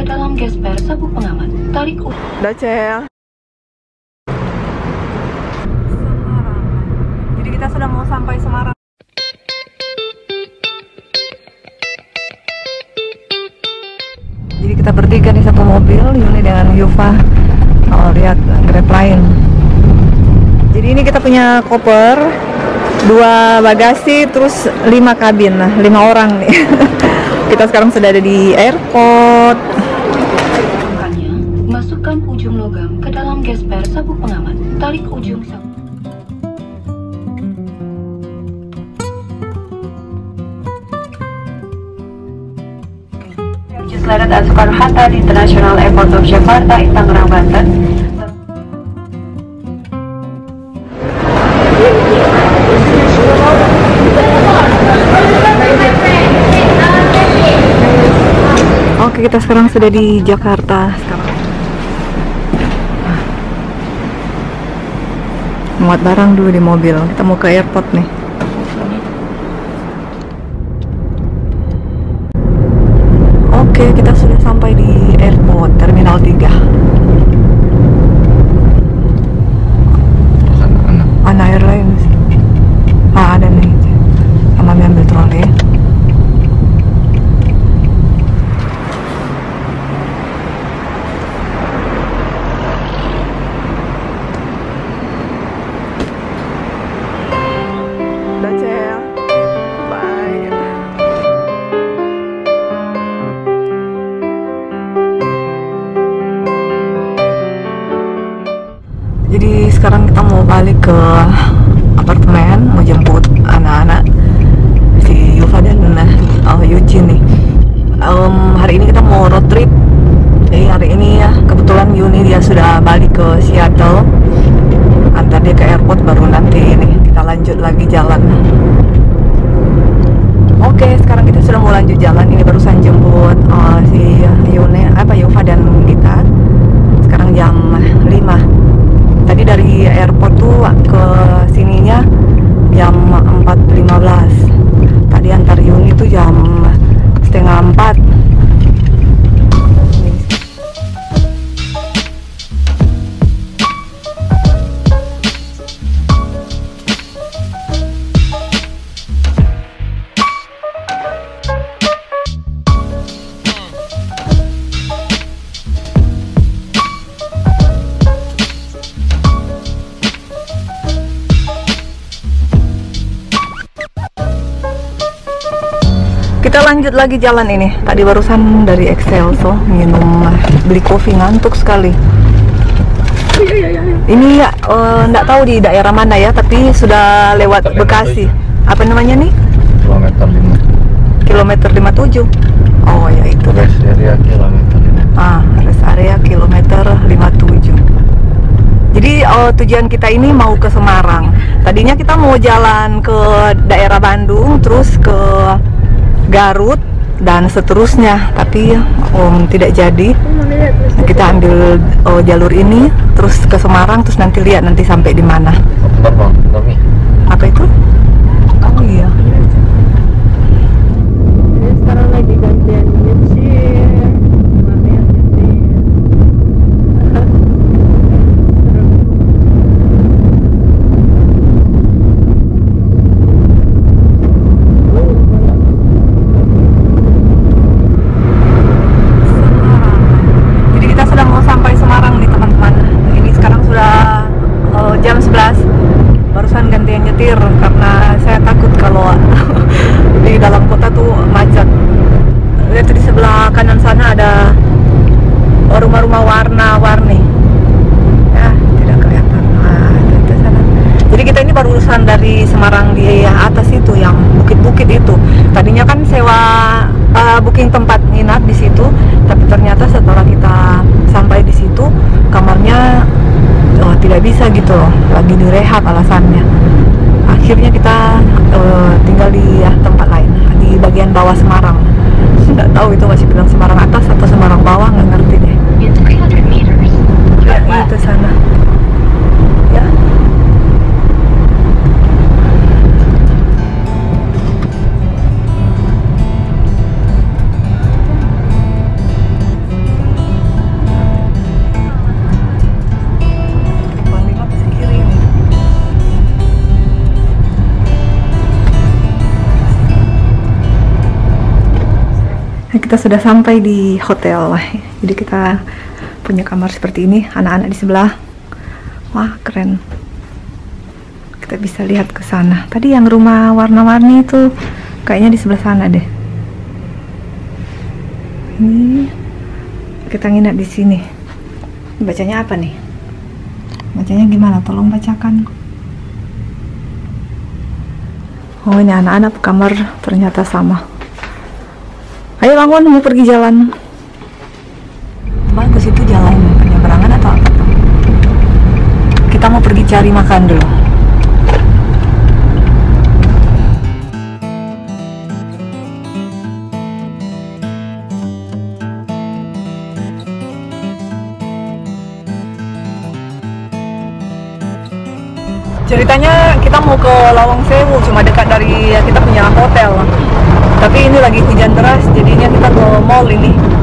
dalam gesper sabuk pengaman. Tarik Dacel. Jadi kita sudah mau sampai Semarang. Jadi kita bertiga di satu mobil, Yuni dengan Yufa. Oh, lihat Grab lain. Jadi ini kita punya koper, 2 bagasi, terus 5 kabin. Nah, 5 orang nih. Kita sekarang sudah ada di airport. Masukkan ujung logam ke dalam gesper sabuk pengaman. Tarik ujung sabuk. Just landed at Soekarno-Hatta International Airport of Jakarta in Tangerang, Banten. Oke, kita sekarang sudah di Jakarta. Sekarang muat barang dulu di mobil. Kita mau ke airport nih. Oke, kita sudah sampai di airport Terminal 3. Ana Airlines. Ada nih. Mami ambil troli. Dacel. Bye. Jadi sekarang kita mau balik ke apartemen, mau jemput anak-anak si Yufa dan Eugene nih. Hari ini kita mau road trip. Jadi hari ini ya kebetulan Yuni dia sudah balik ke Seattle. Antar dia ke airport, baru nanti ini kita lanjut lagi jalan. Oke, sekarang kita sudah mau lanjut jalan. Ini barusan jemput si Yuni, Yufa dan Gita. Sekarang jam 5. Tadi dari airport tuh ke sininya jam 4.15. Tadi antar Yuni tuh jam 3:30. Kita lanjut lagi jalan ini. Tadi barusan dari Excelso minum, beli kopi, ngantuk sekali. Ini ya nggak tahu di daerah mana ya, tapi sudah lewat Bekasi. Apa namanya nih? Kilometer 5. Kilometer 57. Oh ya itu. Rest area kilometer 5. Rest area kilometer 57. Jadi tujuan kita ini mau ke Semarang. Tadinya kita mau jalan ke daerah Bandung, terus ke Garut dan seterusnya, tapi tidak jadi. Kita ambil jalur ini terus ke Semarang, terus nanti lihat nanti sampai di mana. Apa itu? Oh iya. Sekarang lagi gantian nyicil. Jam 11 barusan gantian nyetir karena saya takut kalau di dalam kota tuh macet. Lihat di sebelah kanan sana ada rumah-rumah warna-warni. Ya, tidak kelihatan. Itu sana. Jadi kita ini barusan dari Semarang di atas itu, yang bukit-bukit itu. Tadinya kan sewa booking tempat nginap di situ, tapi ternyata setelah kita sampai di situ kamarnya tidak bisa gitu loh, lagi direhab alasannya. Akhirnya kita tinggal di tempat lain di bagian bawah Semarang. Nggak tahu itu masih bilang Semarang atas atau Semarang bawah, nggak ngerti deh. Itu sana ya. kita sudah sampai di hotel. Jadi kita punya kamar seperti ini, anak-anak di sebelah. Wah, keren. Kita bisa lihat ke sana. Tadi yang rumah warna-warni itu kayaknya di sebelah sana deh. Ini kita nginap di sini. Bacanya apa nih? Bacanya gimana? Tolong bacakan. Oh, ini anak-anak kamar ternyata sama. Ayo bangun, mau pergi jalan. Bagus itu jalan penyeberangan atau apa? Kita mau pergi cari makan dulu. Ceritanya kita mau ke Lawang Sewu, cuma dekat dari kita punya hotel. Tapi ini lagi hujan deras, jadinya kita ke mall ini.